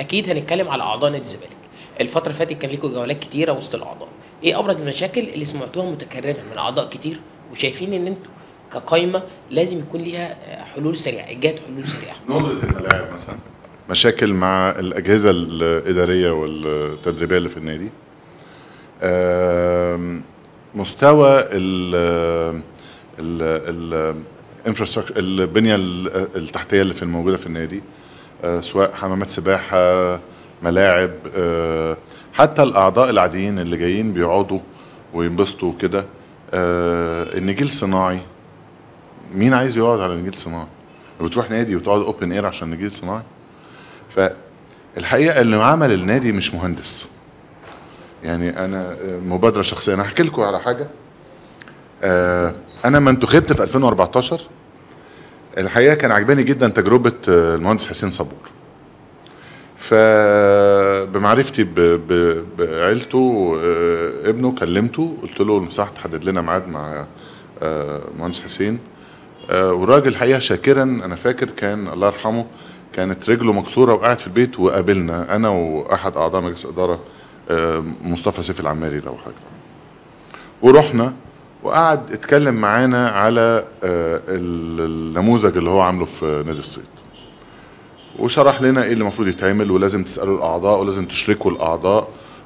اكيد هنتكلم على اعضاء نادي الزمالك. الفتره اللي فاتت كان ليكم جولات كتيره وسط الاعضاء، ايه ابرز المشاكل اللي سمعتوها متكرره من اعضاء كتير وشايفين ان انتوا كقايمه لازم يكون ليها حلول سريعه، ايجاد حلول سريعه؟ ندرة الملاعب مثلا، مشاكل مع الأجهزة الإدارية والتدريبية اللي في النادي، مستوى الانفراستراكشر، البنية التحتية اللي الموجودة في النادي، سواء حمامات سباحة، ملاعب، حتى الأعضاء العاديين اللي جايين بيقعدوا وينبسطوا كده. النجيل صناعي، مين عايز يقعد على نجيل صناعي؟ بتروح نادي وتقعد اوبن اير عشان نجيل صناعي؟ فالحقيقه اللي عمل النادي مش مهندس. يعني انا مبادره شخصيه، انا هحكي لكم على حاجه. انا لما انتخبت في 2014 الحقيقه كان عجباني جدا تجربه المهندس حسين صبور. فبمعرفتي بعيلته ابنه كلمته، قلت له لو سمحت تحدد لنا ميعاد مع مهندس حسين. والراجل الحقيقه شاكرا، انا فاكر كان الله يرحمه كانت رجله مكسوره وقاعد في البيت وقابلنا انا واحد اعضاء مجلس اداره مصطفى سيف العماري لو حاجه، ورحنا وقعد اتكلم معانا على النموذج اللي هو عامله في نادي الصيد، وشرح لنا ايه اللي المفروض يتعمل، ولازم تسالوا الاعضاء ولازم تشركوا الاعضاء،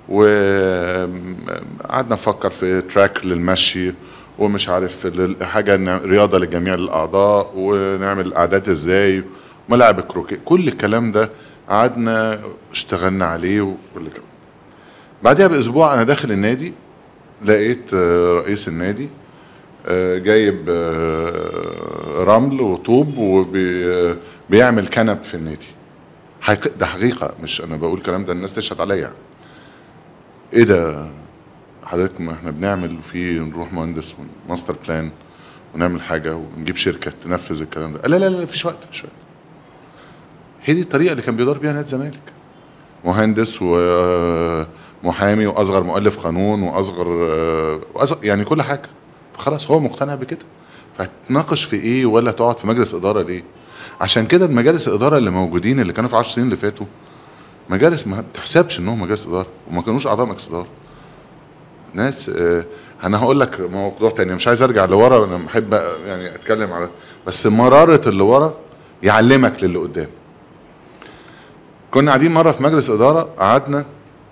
وقعدنا نفكر في تراك للمشي ومش عارف حاجه رياضه لجميع الاعضاء، ونعمل اعداد ازاي، ملاعب الكروكي، كل الكلام ده قعدنا اشتغلنا عليه وكل كده. بعدها باسبوع انا داخل النادي لقيت رئيس النادي جايب رمل وطوب وبيعمل كنب في النادي. ده حقيقه، مش انا بقول الكلام ده الناس تشهد عليا يعني. ايه ده حضرتك؟ ما احنا بنعمل فيه، نروح مهندس وماستر بلان ونعمل حاجه ونجيب شركه تنفذ الكلام ده. لا لا لا مفيش وقت، مفيش وقت. هي دي الطريقه اللي كان بيدار بيها نادي الزمالك، مهندس ومحامي واصغر مؤلف قانون واصغر يعني كل حاجه. فخلاص هو مقتنع بكده، فهتناقش في ايه ولا تقعد في مجلس اداره ليه؟ عشان كده المجالس الاداره اللي موجودين اللي كانوا في 10 سنين اللي فاتوا مجالس ما تحسبش انهم مجالس اداره، وما كانوش اعضاء مجلس اداره. ناس انا هقول لك موضوع تاني، مش عايز ارجع لورا، انا بحب يعني اتكلم على، بس مراره اللي ورا يعلمك للي قدام. كنا قاعدين مره في مجلس اداره، قعدنا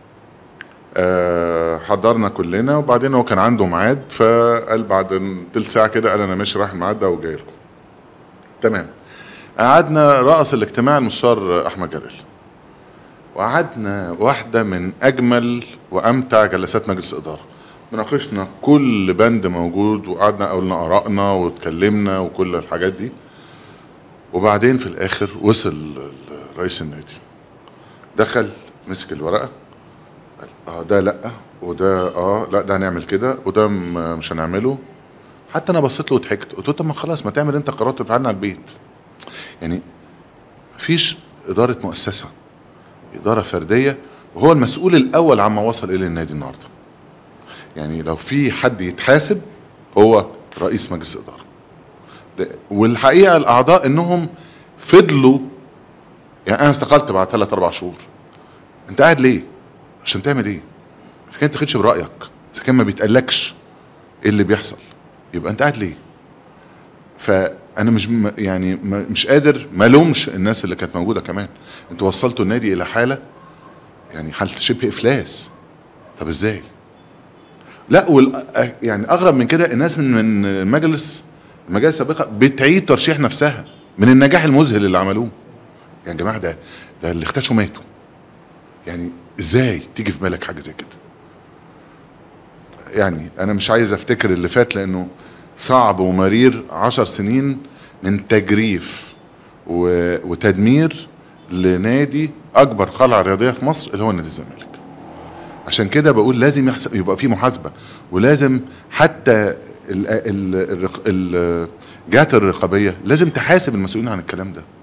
حضرنا كلنا، وبعدين هو كان عنده ميعاد فقال بعد تلت ساعه كده، قال انا ماشي رايح الميعاد ده وجاي لكم. تمام. قعدنا رأس الاجتماع المستشار احمد جلال، وقعدنا واحده من اجمل وامتع جلسات مجلس اداره. ناقشنا كل بند موجود، وقعدنا قلنا ارائنا واتكلمنا وكل الحاجات دي. وبعدين في الاخر وصل رئيس النادي، دخل مسك الورقه، قال ده لا، وده لا ده هنعمل كده، وده مش هنعمله. حتى انا بصيت له وضحكت، قلت له طب ما خلاص ما تعمل انت قرارات وتبعدنا على البيت. يعني مفيش اداره مؤسسه، اداره فرديه، وهو المسؤول الاول عما وصل اليه النادي النهارده. يعني لو في حد يتحاسب هو رئيس مجلس الاداره. والحقيقه الاعضاء انهم فضلوا، يعني انا استقلت بعد 3-4 شهور. انت قاعد ليه؟ عشان تعمل ايه؟ اذا كان ما تاخدش برايك، اذا كان ما بيتقالكش ايه اللي بيحصل، يبقى انت قاعد ليه؟ فانا مش قادر ما لومش الناس اللي كانت موجوده كمان. انتوا وصلتوا النادي الى حاله، يعني حاله شبه افلاس. طب ازاي؟ لا يعني اغرب من كده، الناس من المجالس السابقه بتعيد ترشيح نفسها من النجاح المذهل اللي عملوه. يعني يا جماعه ده اللي اختشوا ماتوا. يعني ازاي تيجي في بالك حاجه زي كده؟ يعني انا مش عايز افتكر اللي فات لانه صعب ومرير. 10 سنين من تجريف وتدمير لنادي اكبر قلعه رياضيه في مصر اللي هو نادي الزمالك. عشان كده بقول لازم يبقى في محاسبه، ولازم حتى الجهات الرقابيه لازم تحاسب المسؤولين عن الكلام ده.